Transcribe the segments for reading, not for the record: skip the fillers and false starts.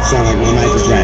Sound like my mic is right.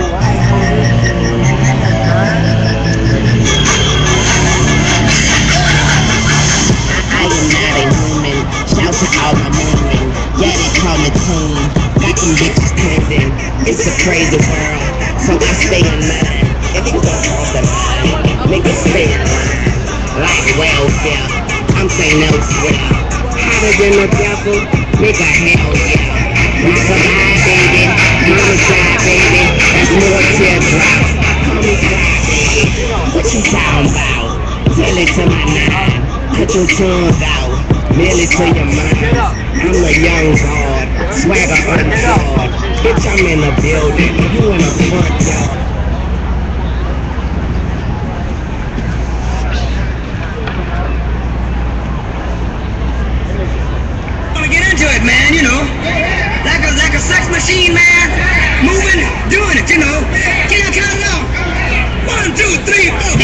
I am not a human. Shout to all my women. Yeah, they call me teen. Got them bitches trending. It's a crazy world, so I stay in line. If you don't cross the line, niggas stay in line. Like welfare, I'm saying elsewhere. Hotter than the devil, nigga, hell yeah. We survive, baby. Mama die, baby. That's more teardrops. Call me fly, baby. What you talking about? Tell it to my nine. Cut your tongue out. Mail it to your mind. I'm the young god. Swagger on the floor. Bitch, I'm in the building. You in the front yard. Man, you know, like a sex machine, man, moving, doing it, you know. Can I count it off? 1, 2, 3, 4.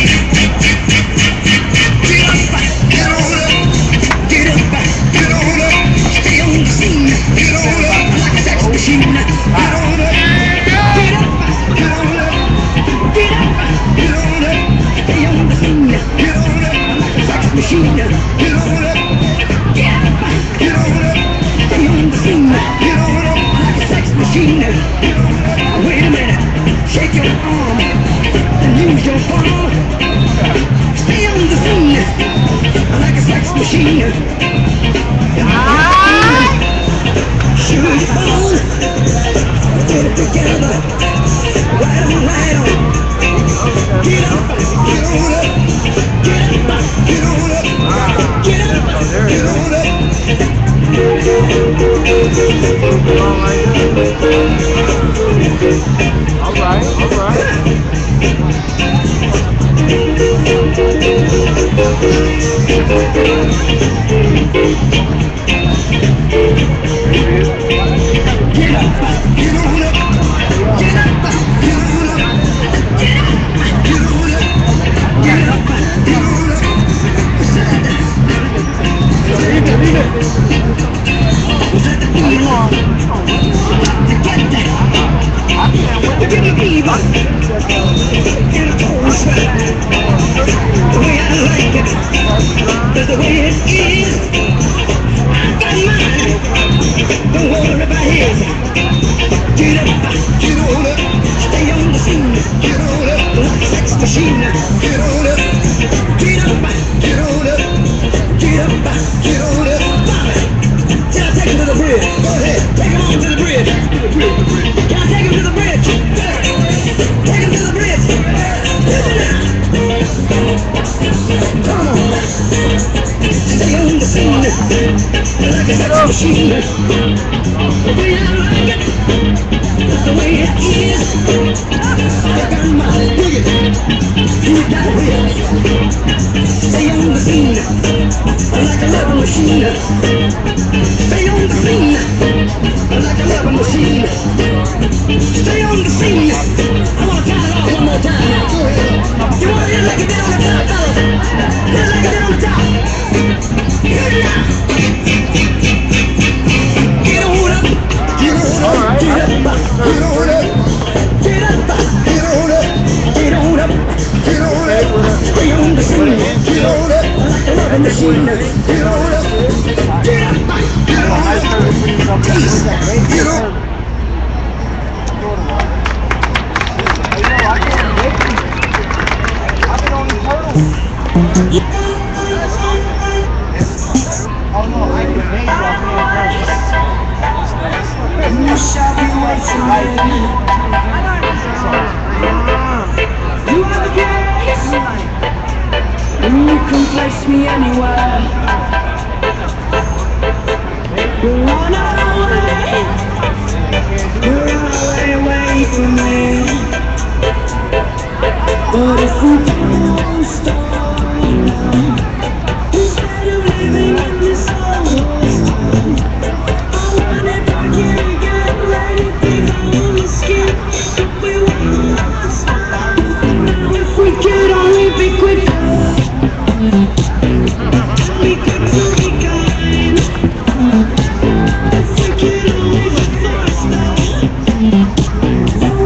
Get up, get on up, get up, get on up, stay on the scene, get on up, like a sex machine, get on up, get up, get on up, get up, get on up, stay on the scene, get on up, like a sex machine, get on up, get up, get on up. Stay on the scene, get on up like a sex machine. Wait a minute, shake your arm, then use your palm. Stay on the scene like a sex machine. Shoot your ball, get it together, right on, right on. Get up, get on up, get up, get on up, get up, get on up. Alright. Get up, get on up, get up, get on up, get up, get on up, get up, get on up. Leave it. Was that the demon? To get that, to get it evil, get a cold sweat. The way I like it, is the way it is. I got mine, don't worry about his. Get up, get on up, stay on the scene. Get on up, like a sex machine. Get on up, get up, get on up, get up, get on up. Can I take him to the bridge? Go ahead, take him on to the bridge. Can I take him to the bridge? Take him to the bridge. Come on, stay on the scene like a sex machine. The way I like it, the way it is. I got my dig it, you got it. Stay on the scene like a love machine. Stay on the scene like a love machine. Stay on the scene. I want to count it off one more time now. Go ahead. You want to like it down on the top, fellas? Just like it down on the top. Good now. Get on up. Get on up. Get up. Get on up. Get up. Get on up. Get on up. Get on up. Stay on the scene. Get on up. Like a love machine. Get on up. Get up. Get on up. Get on up. You shall be waiting. You are the gates. You can place me anywhere. You're on our way. You're on our way from me. But if we don't stop now, instead of living in this world, I want it back here again. Let it be on the skin. We won't stop. If we could only be quicker, we could be kind. If we could only be faster.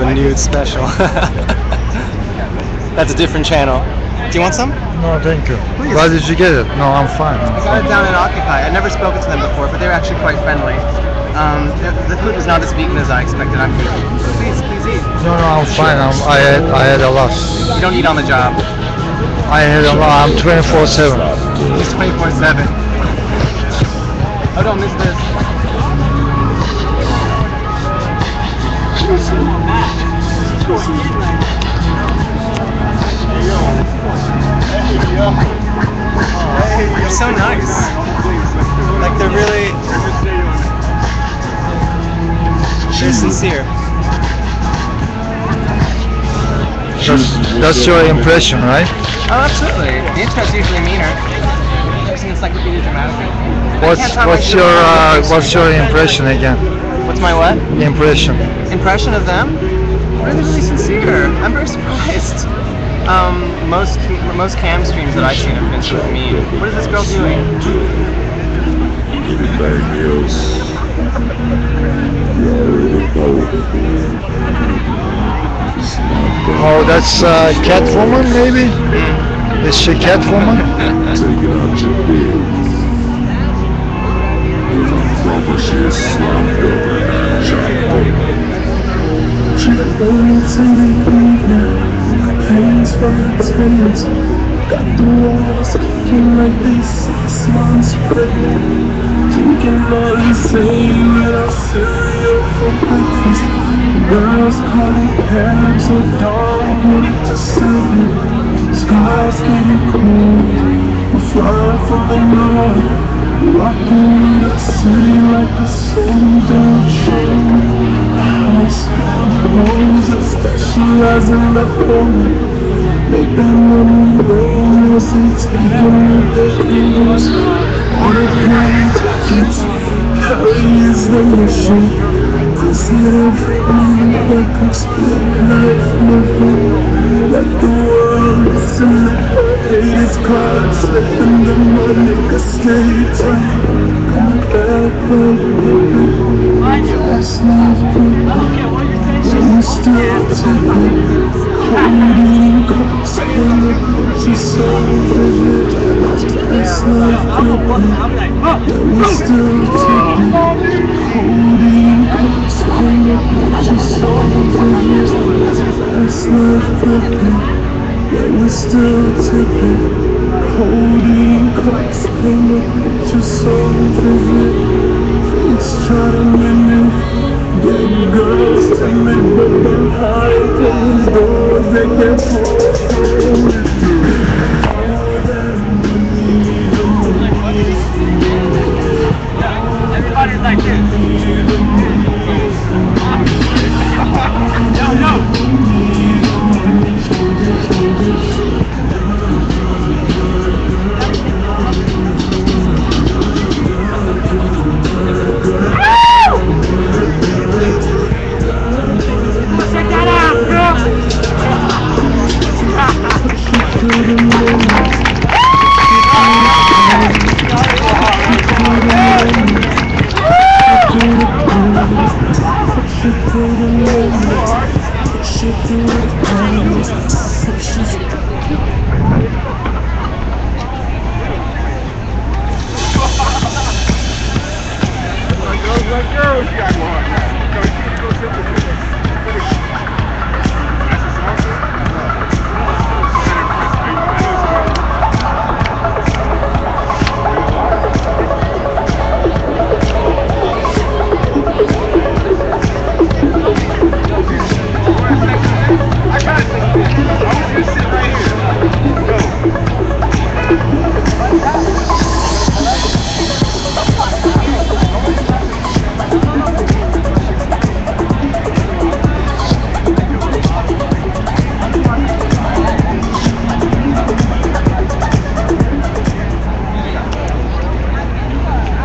the nude special. That's a different channel. Do you want some? No, thank you. Please. Why did you get it? No, I'm fine. I got it down in Occupy. I'd never spoken to them before, but they were actually quite friendly. The food was not as vegan as I expected. I'm good. Please eat. No, I'm fine. I had a lot. You don't eat on the job. I had a lot. I'm 24/7. It's 24/7. Oh, don't miss this. They're so nice. Like they're really, they're sincere. That's your impression, right? Oh, absolutely. The internet's usually meaner. Ever seen Encyclopedia Dramatica? What's your impression again? What's my what? Impression. Impression of them? Really, really sincere. I'm very surprised. Most cam streams that I've seen have been sort of mean. What is this girl doing? Oh, that's Catwoman, maybe? Is she Catwoman? Got the walls kicking like they 6 months pregnant. Drinking all insane that I'll cereal for breakfast. Girls calling cabs or dog wanting to sell me. Skies getting cold, we're flying from the north. Rocking the city like a sold-out show. I smell clothes that specialize in the home. Make that money rain, you'll see taking the heels. On a plane tickets, Cali is the mission. This little freedom like a split life living. Let the world listen, hate is caught slipping. The money niggas stay tight. Come back, baby. That's not good. We still tipping. Holding cups in the she's so vivid. That's not good. We still tipping. Holding cups in the she's so vivid. That's not good. Yeah, we still tipping. Holding cups in the she's so vivid. It's trying to win. Get girls to me, but I'm high closed doors. They can't hold me through. Everybody's like this.